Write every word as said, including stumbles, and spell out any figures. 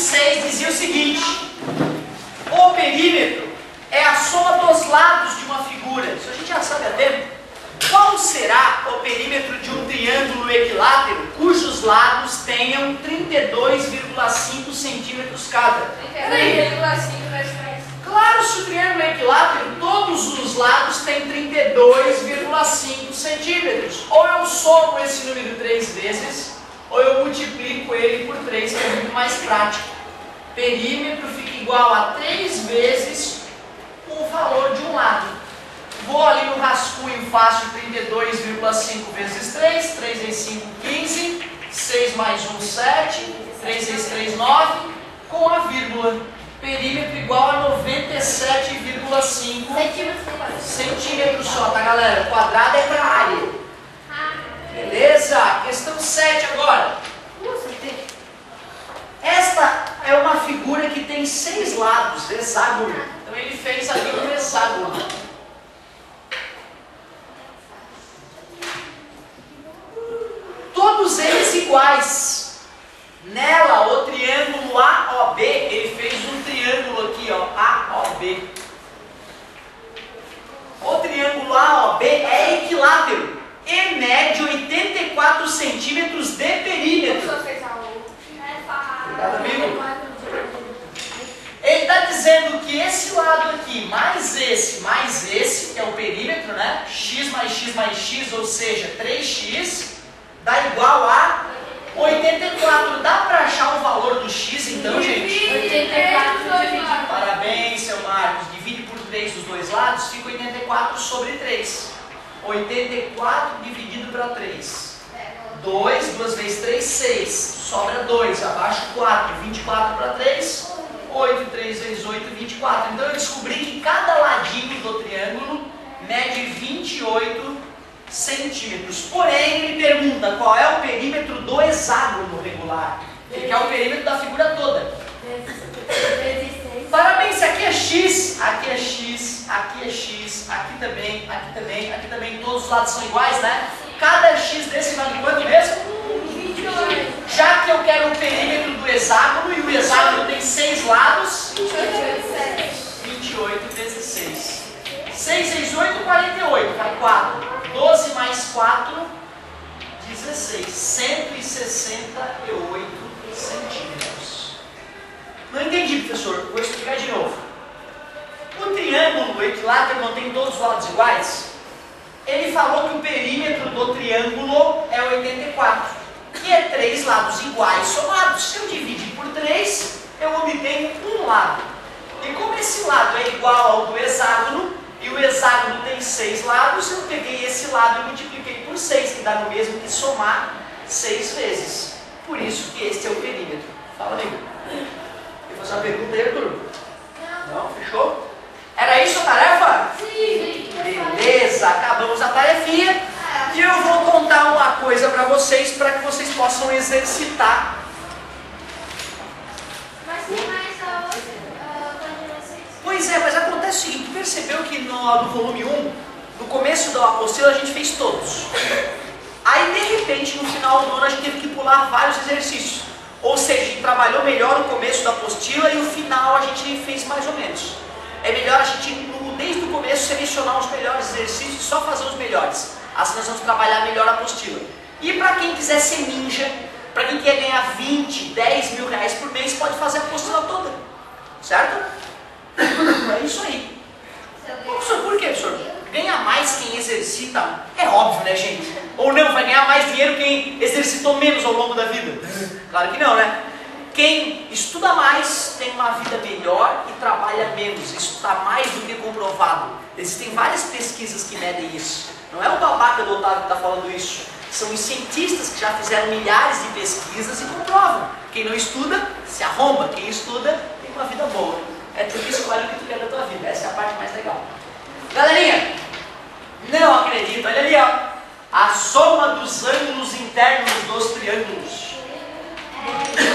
seis dizia o seguinte: o perímetro é a soma dos lados de uma figura. Isso a gente já sabe há tempo. Qual será o perímetro de um triângulo equilátero cujos lados tenham trinta e dois vírgula cinco centímetros cada? Claro, se o triângulo é equilátero, todos os lados têm trinta e dois vírgula cinco centímetros. Ou eu somo esse número três vezes, ou eu multiplico ele por três, que é muito mais prático. Perímetro fica igual a três vezes o valor de um lado. Vou ali no rascunho, faço trinta e dois vírgula cinco vezes três, três vezes cinco, quinze, seis mais um, sete, três vezes três, nove, com a vírgula. Perímetro igual a noventa e sete vírgula cinco centímetros só, tá, galera? Quadrado é para área. Beleza? Questão sete agora. Esta é uma figura que tem seis lados, hexágono. Então ele fez ali um hexágono. Todos eles iguais. Nela, o triângulo A O B, ele fez um triângulo aqui, ó, A O B. O triângulo A O B é equilátero e mede oitenta e quatro centímetros de perímetro. Obrigado, amigo. Ele está dizendo que esse lado aqui, mais esse, mais esse, que é o perímetro, né? X mais X mais X, ou seja, três x, dá igual a oitenta e quatro. Dá para achar o valor do x então, gente? oitenta e quatro. Parabéns, seu Marcos. Divide por três dos dois lados, fica oitenta e quatro sobre três. oitenta e quatro dividido para três. dois, duas vezes três, seis. Sobra dois, abaixo quatro. vinte e quatro para três, oito. três vezes oito, vinte e quatro. Então eu descobri que cada ladinho do triângulo mede vinte e oito centímetros. Porém, ele pergunta qual é o perímetro do hexágono regular. Ele quer o perímetro da figura toda. Parabéns, aqui é x, aqui é x, aqui é x, aqui também, aqui também, aqui também. Todos os lados são iguais, né? Cada x desse vale quanto mesmo? vinte e oito. Já que eu quero o perímetro do hexágono e o hexágono tem seis lados, vinte e oito vezes seis. seis vezes oito, quarenta e oito, vai quatro. doze mais quatro, dezesseis. cento e sessenta e oito centímetros. Não entendi, professor. Vou explicar de novo. O triângulo equilátero não tem todos os lados iguais? Ele falou que o perímetro do triângulo é oitenta e quatro, que é três lados iguais somados. Se eu dividir por três, eu obtenho um lado. E como esse lado é igual ao do hexágono, e o hexágono tem seis lados, eu peguei esse lado e multipliquei por seis, que dá no mesmo que somar seis vezes. Por isso que este é o perímetro. Fala, amigo. Quer fazer uma pergunta aí, Arthur? Não. Não? Fechou? Era isso a tarefa? Sim. Beleza, acabamos a tarefinha. E eu vou contar uma coisa para vocês, para que vocês possam exercitar. Mas tem mais a outra. Pois é, mas acontece o seguinte, percebeu que no, no volume um, no começo da apostila, a gente fez todos. Aí, de repente, no final do ano, a gente teve que pular vários exercícios. Ou seja, a gente trabalhou melhor no começo da apostila e no final a gente fez mais ou menos. É melhor a gente, desde o começo, selecionar os melhores exercícios e só fazer os melhores. Assim nós vamos trabalhar melhor a apostila. E para quem quiser ser ninja, para quem quer ganhar vinte, dez mil reais por mês, pode fazer a apostila toda. Certo? É isso aí. Professor, por quê, professor? Ganha mais quem exercita? É óbvio, né, gente? Ou não, vai ganhar mais dinheiro quem exercitou menos ao longo da vida? Claro que não, né? Quem estuda mais tem uma vida melhor e trabalha menos. Isso está mais do que comprovado. Existem várias pesquisas que medem isso. Não é o babaca do Otávio que está falando isso. São os cientistas que já fizeram milhares de pesquisas e comprovam. Quem não estuda, se arromba. Quem estuda, tem uma vida boa. É tu que escolhe o que tu quer da tua vida. Essa é a parte mais legal. Galerinha, não acredito. Olha ali, ó. A soma dos ângulos internos dos triângulos.